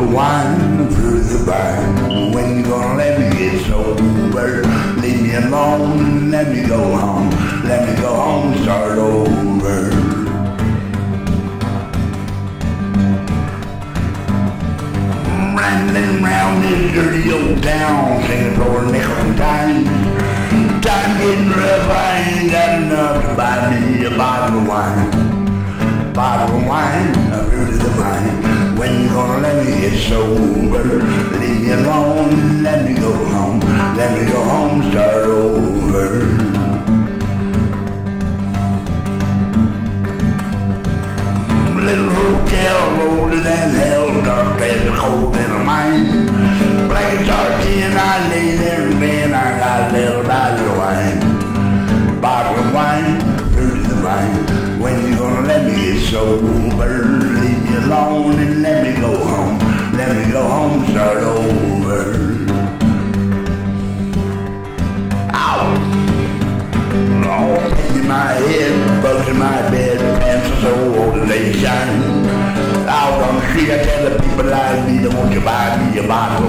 of wine through the vine. When you gonna let me get sober? Leave me alone, let me go home. Let me go home, start over. Rambling round this dirty old town, singing for a nickel and dime. Time getting rough, I ain't got enough to buy me a bottle of wine. Bottle of wine, through to the vine. When you gonna let me get sober? Leave me alone, let me go home. Let me go home, start over. Little hotel older than hell, dark as the cold in a mine. Black as RT and I lay there in bed, I got a little bottle of wine. Bottle of wine, through to the vine. When you gonna let me get sober? Leave me alone and let me go home. Let me go home, start over. Ow! Oh, pain in my head, bugs in my bed, pants are so old that they shine. Out on the street I tell the people like me, don't you buy me a bottle